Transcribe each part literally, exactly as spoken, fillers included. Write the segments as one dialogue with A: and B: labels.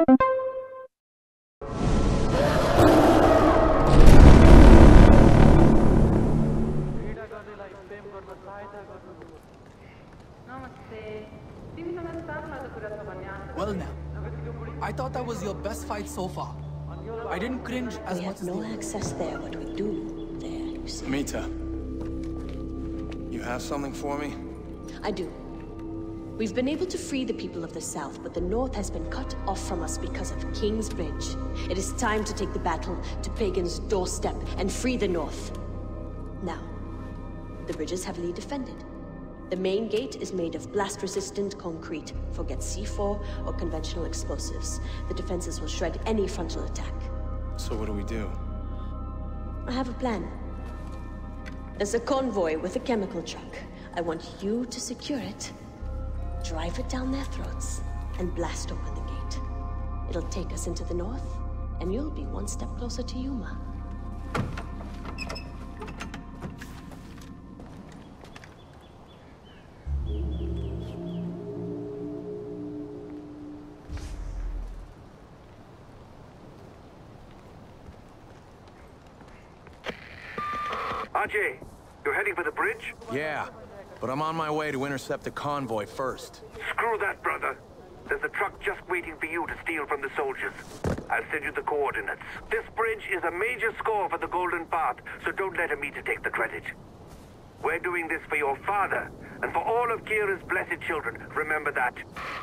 A: Well now, I thought that was your best fight so far. I didn't cringe as
B: we
A: much
B: have
A: as
B: no
A: the...
B: access there, but we do there, you see.
C: Mita, you have something for me?
B: I do. We've been able to free the people of the South, but the North has been cut off from us because of King's Bridge. It is time to take the battle to Pagan's doorstep and free the North. Now, the bridge is heavily defended. The main gate is made of blast-resistant concrete. Forget C four or conventional explosives. The defenses will shred any frontal attack.
C: So what do we do?
B: I have a plan. There's a convoy with a chemical truck. I want you to secure it, drive it down their throats, and blast open the gate. It'll take us into the North, and you'll be one step closer to Yuma.
D: Ajay, you're heading for the bridge?
C: Yeah, but I'm on my way to intercept the convoy first.
D: Screw that, brother. There's a truck just waiting for you to steal from the soldiers. I'll send you the coordinates. This bridge is a major score for the Golden Path, so don't let Amita take the credit. We're doing this for your father, and for all of Kyrat's blessed children. Remember that.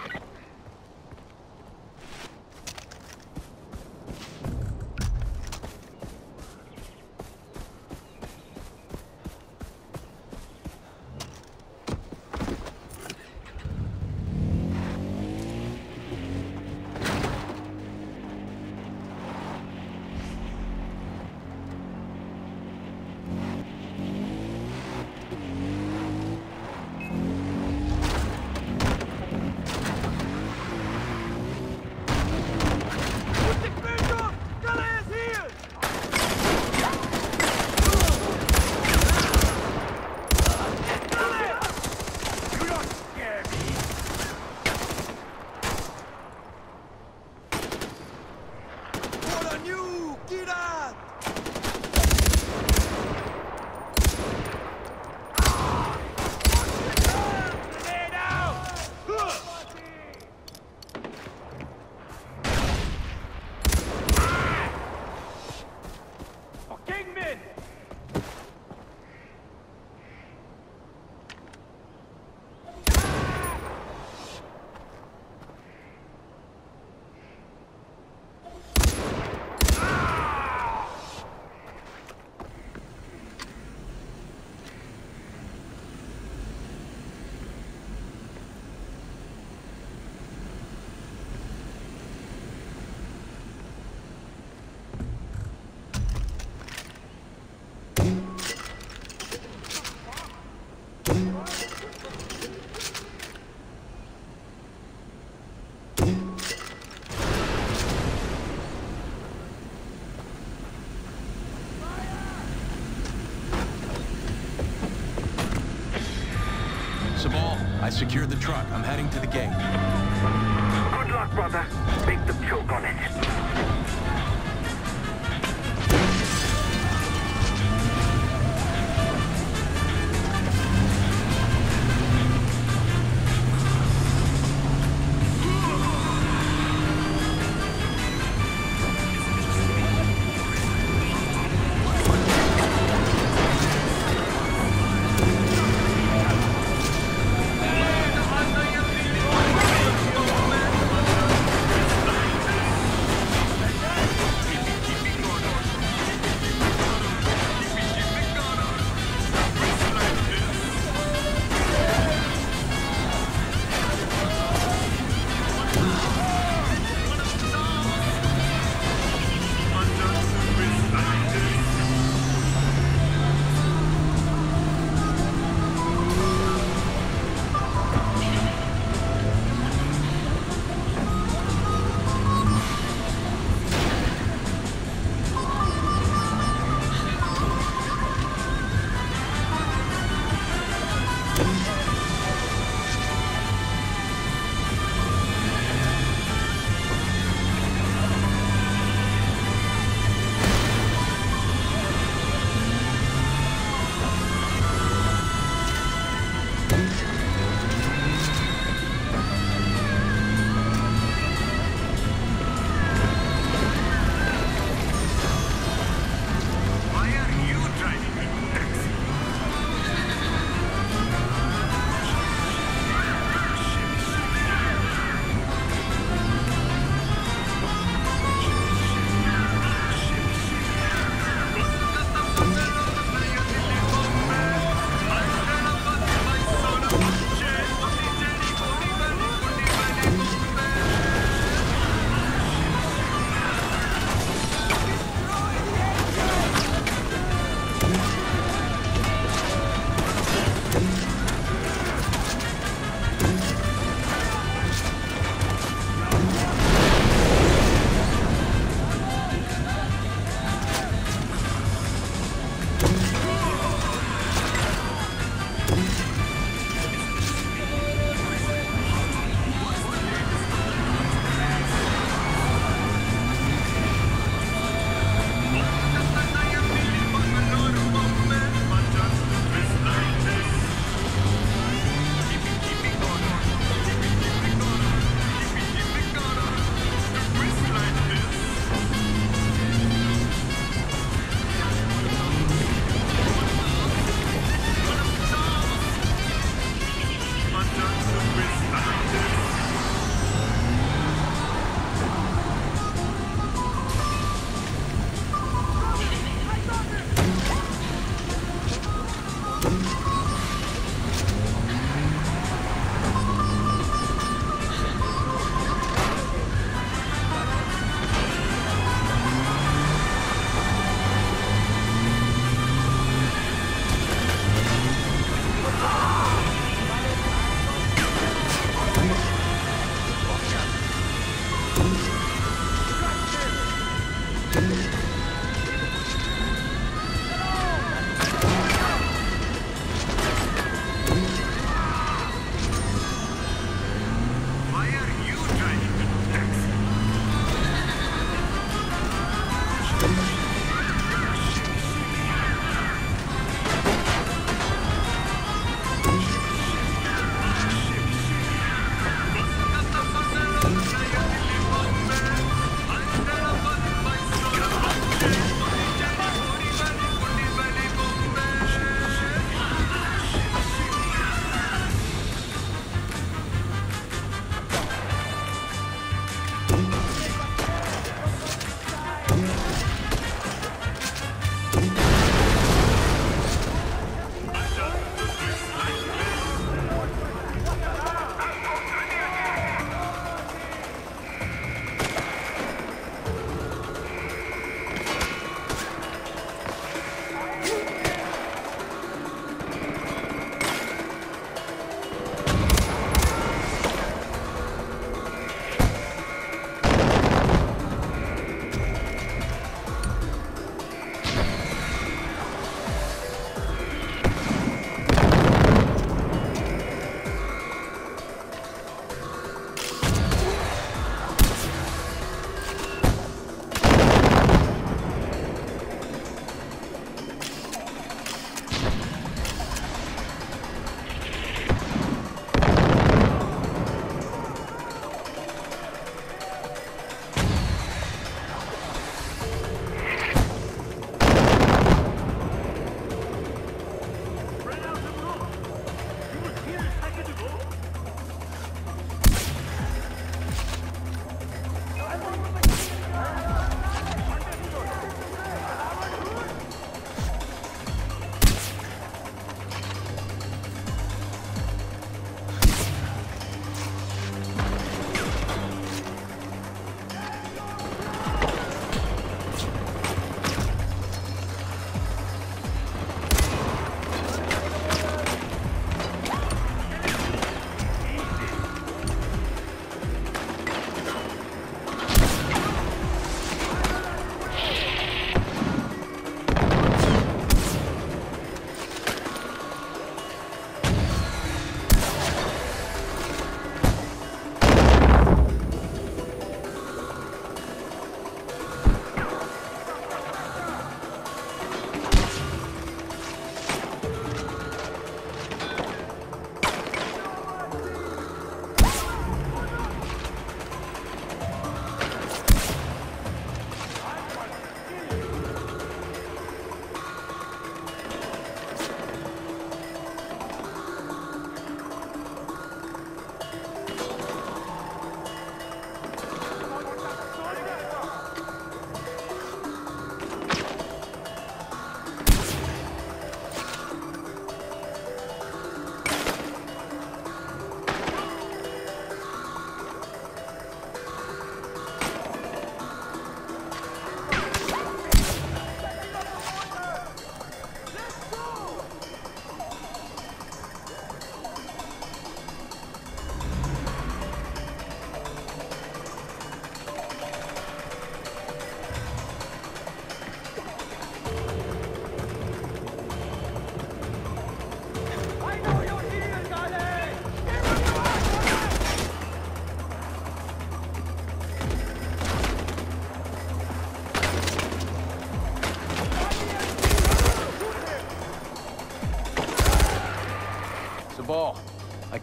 C: I secured the truck. I'm heading to the gate.
D: Good luck, brother. Make them choke on it.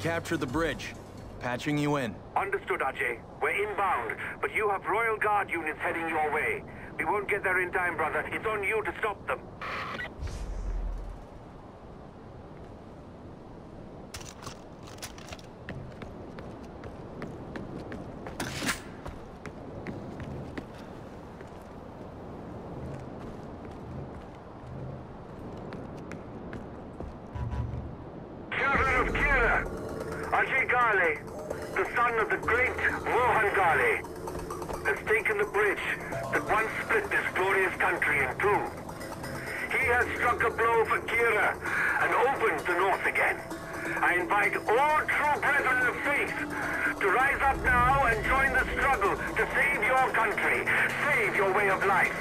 C: captured the bridge. Patching you in.
D: Understood, Ajay. We're inbound, but you have Royal Guard units heading your way. We won't get there in time, brother. It's on you to stop them. Children of Kyrat, Ajay, the son of the great Mohan Ghale, has taken the bridge that once split this glorious country in two. He has struck a blow for Kyrat and opened the north again. I invite all true brethren of faith to rise up now and join the struggle to save your country, save your way of life.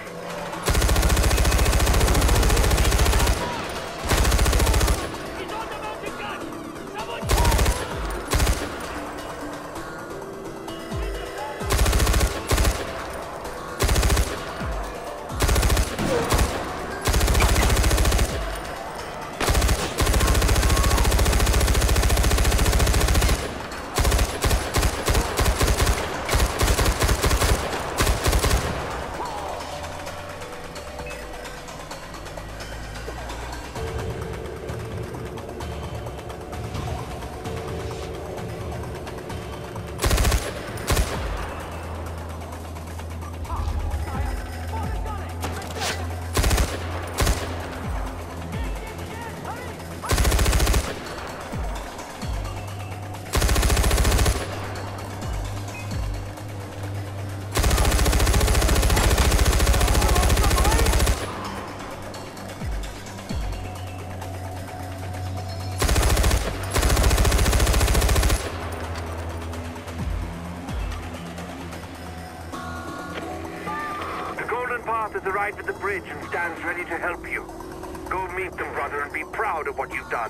D: Has arrived at the bridge and stands ready to help you. Go meet them, brother, and be proud of what you've done.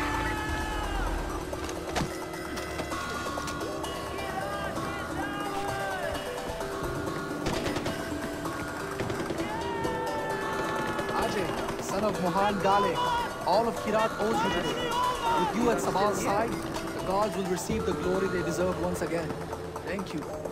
A: Ajay, son of Mohan Ghale, all of Kyrat owes you today. With you at Sabal's side, the gods will receive the glory they deserve once again. Thank you.